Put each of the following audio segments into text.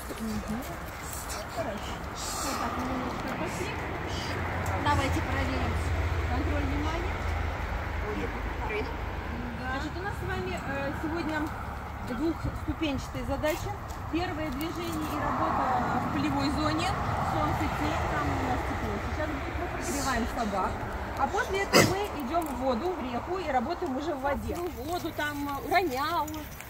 Хорошо. Вот так мы немножко пошли. Давайте проверим контроль внимания. Значит, у нас с вами сегодня двухступенчатая задача. Первое движение и работа в полевой зоне. Солнце, тень, там у нас тепло. Сейчас мы прогреваем собак. А после этого мы идем в воду, в реку и работаем уже в воде. В воду там ронял,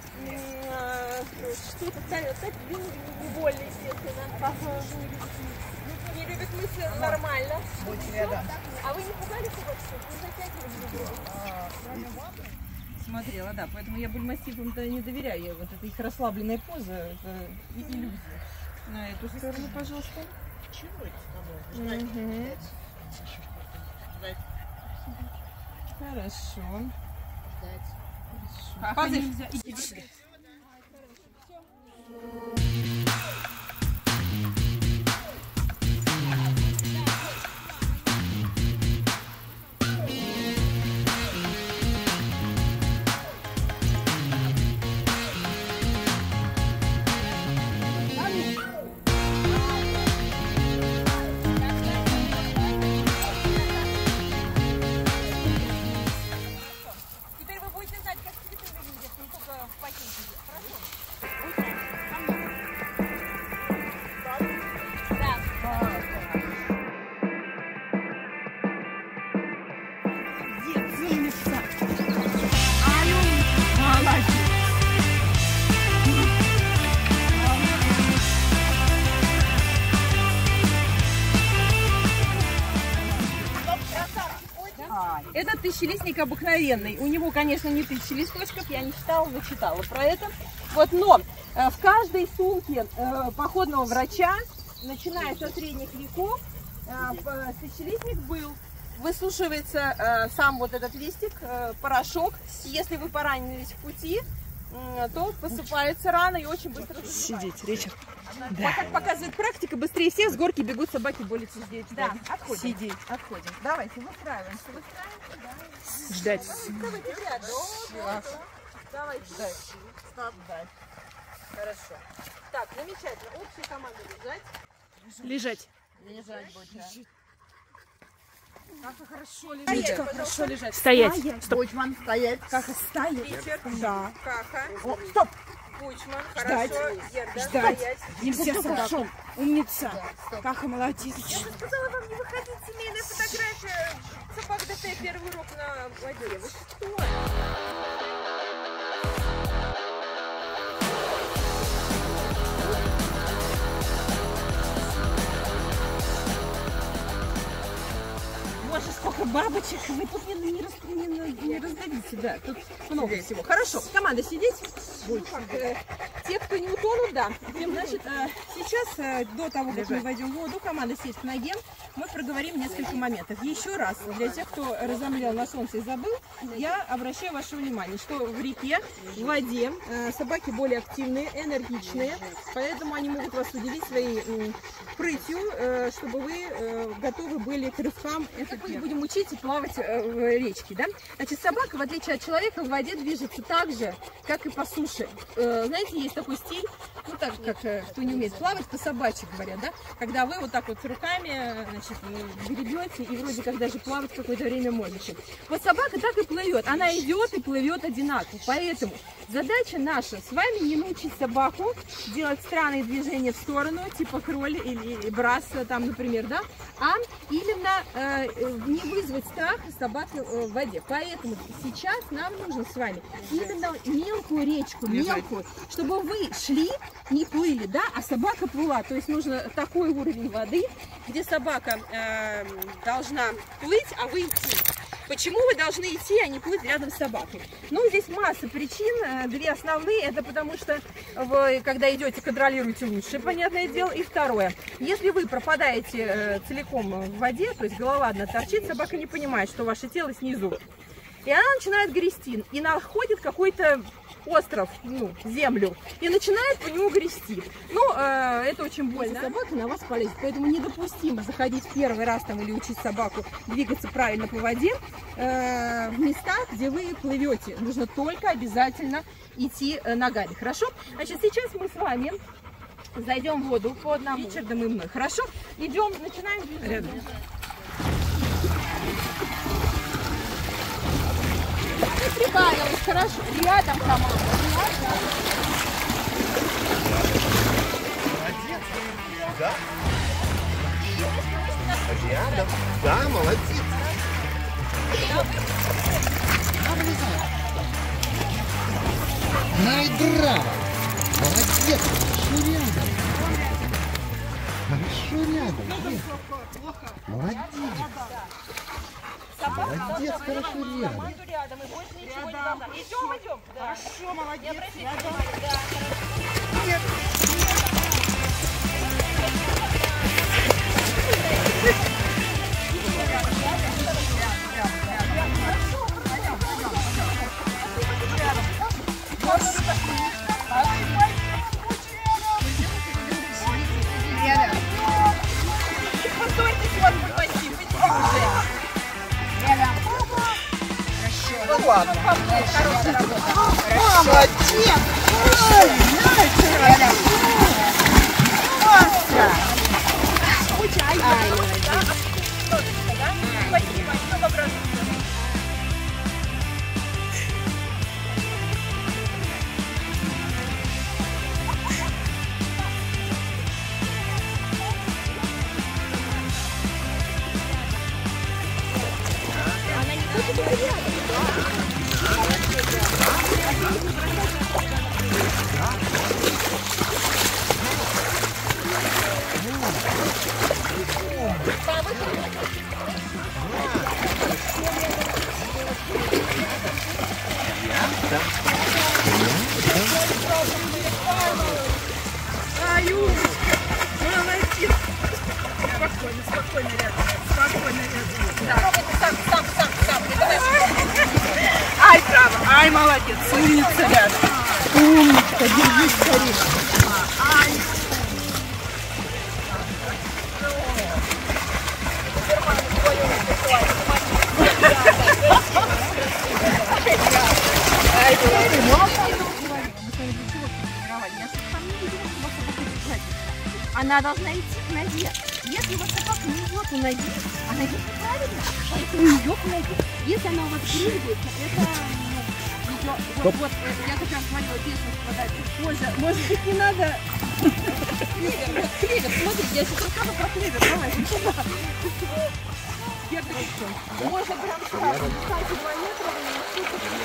что-то не больно, естественно. Не любит мысли нормально. А вы не пугались собак, что не затягивали? Смотрела, да, поэтому я бульмастифам-то не доверяю. Я вот это их расслабленная поза, это иллюзия. На эту сторону, пожалуйста. Хорошо. Позыв. Идите. Это тысячелистник обыкновенный. У него, конечно, не 1000 листочков, я не читала, но читала про это. Вот, но в каждой сумке походного врача, начиная со средних веков, тысячелистник был. Высушивается сам вот этот листик, порошок. Если вы поранились в пути, то посыпается рана и очень быстро заживает. Сидеть, Ричард. Да. Как показывает практика, быстрее всех с горки бегут собаки более чуждее. Да, отходим. Сидеть. Отходим. Давайте, выстраиваемся. Да. Ждать. Давайте рядом. Давайте. Ждать. Стоп. Ждать. Хорошо. Так, замечательно. Общая команда лежать. Лежать. Лежать будет. Как хорошо лежать. Как хорошо лежать. Стоять. Стоп. Бучман, стоять. Как стоять. Ричард. Да. Каха. О, стоп. Бучман. Ждать. Хорошо. Ерда. Ждать. Стоять. Нельзя собаку. Хорошо. Умница. Стоп. Каха молодец. Я бы сказала вам не выходить, семейная фотография. Собак ДТ, первый урок на воде. Вы что? Боже, сколько бабочек, вы тут не раздавите, да, тут много всего. Хорошо, команда сидеть. Те, кто не утонут, да. Значит, сейчас, до того, как мы войдем в воду, команда сесть к ноге, мы проговорим несколько моментов. Еще раз, для тех, кто разомлел на солнце и забыл, я обращаю ваше внимание, что в реке, в воде собаки более активные, энергичные, поэтому они могут вас удивить своей прытью, чтобы вы готовы были к рывкам. Мы будем учить плавать в речке, да? Значит, собака, в отличие от человека, в воде движется так же, как и по суше. Знаете, есть такой стиль, ну так, как кто не умеет плавать, по собачьи говорят, да? Когда вы вот так вот руками, значит, гребете и вроде как даже плавать какое-то время можете. Вот собака так и плывет, она идет и плывет одинаково, поэтому задача наша с вами не научить собаку делать странные движения в сторону, типа кроли или брас, там, например, да? А именно не вызвать страх собаки в воде. Поэтому сейчас нам нужно с вами именно мелкую речку, мелкую, чтобы вы шли, не плыли, да, а собака плыла. То есть нужно такой уровень воды, где собака должна плыть, а вы идти. Почему вы должны идти, а не плыть рядом с собакой? Ну, здесь масса причин. Две основные. Это потому что вы, когда идете, контролируете лучше, понятное дело. И второе. Если вы пропадаете целиком в воде, то есть голова одна торчит, собака не понимает, что ваше тело снизу. И она начинает грести. И находит какой-то остров, ну, землю, и начинает по нему грести. Ну, это очень больно. Собака на вас полезет, поэтому недопустимо заходить первый раз там или учить собаку двигаться правильно по воде в местах, где вы плывете. Нужно только обязательно идти ногами, хорошо? Значит, сейчас мы с вами Зайдем в воду по одному. Ричардом и мной. Хорошо? Идем, начинаем движение. Прибавилось, хорошо. Рядом команда. Молодец. Да. Рядом. Да, молодец. Найдра. Молодец. Хорошо рядом. Хорошо рядом. Молодец. Молодец, хорошо рядом. Рядом, и больше ничего не должна. Идем. Да. Хорошо, молодец. Не обращайте внимания. Да, хорошо. Постойте, вот мы почти. Ну ладно. Хорошая работа. Молодец. Спасибо. Все обратно. Спокойно рядом. Спокойно рядом. Сам. Ай, право. Ай, молодец. Умница рядом. Умничка. Держись скорее. Ай. Она должна идти к ноге. Если вот собака не идет на ноге, она идет неправильно, это у нее к ноге. Если она у вас двигается, это вот, я как раз говорила, песню подать позже. Может быть, не надо. Клевер, смотрите, я сейчас расскажу про клевер. Давай, сюда. Можно прям сразу встать 2 метра и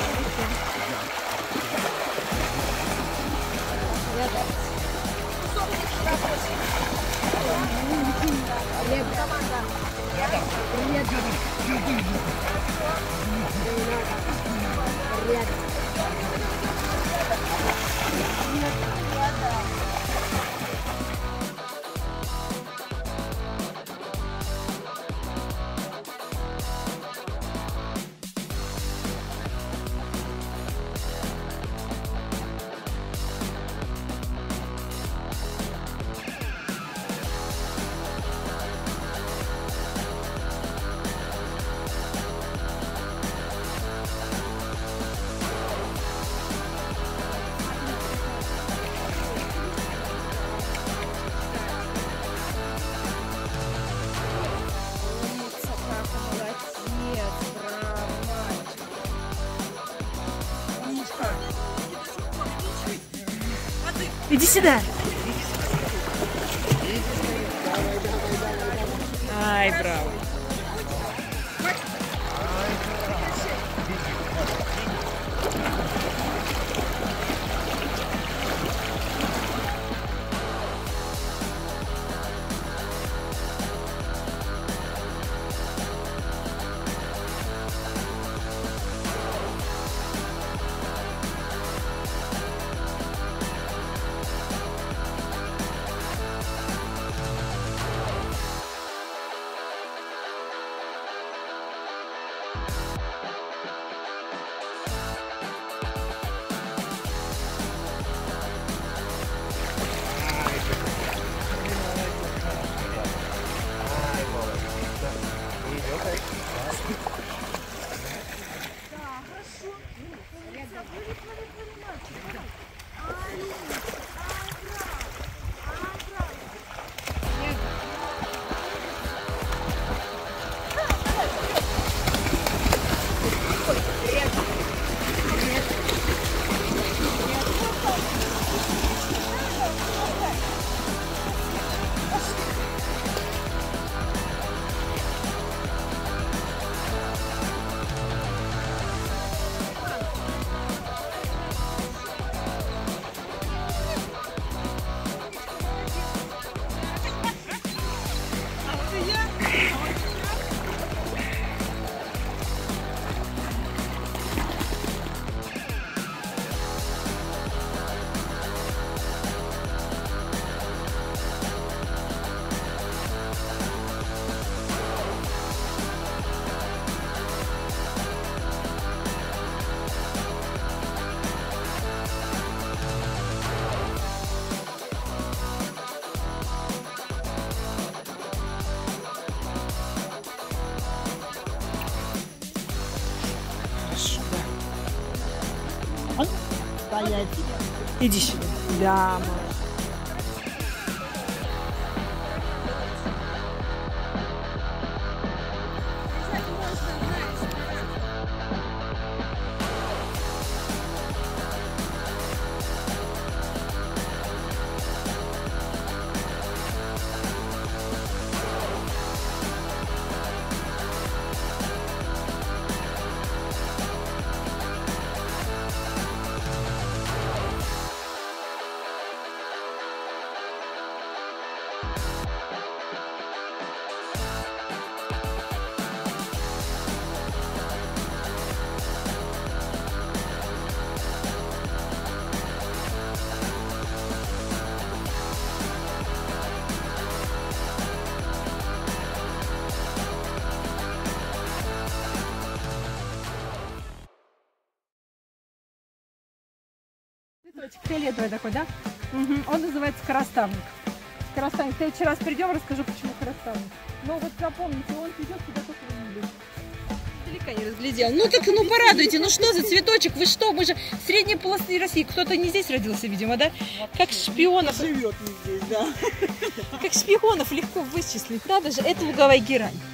Иди сюда. Ай, браво. стоять. Иди сюда. Да, молодец. Цветочек фиолетовый такой, да? Угу. Он называется скороставник. Скороставник. В следующий раз придем, расскажу, почему скороставник. Но вот запомните, он идет куда только вы не видите. Далеко не разглядел. Ну так, ну порадуйте, ну что за цветочек? Вы что? Мы же в средней полосе России. Кто-то не здесь родился, видимо, да? Как шпионов. Живет не здесь, да. Как шпионов легко вычислить. Надо же, это луговая герань.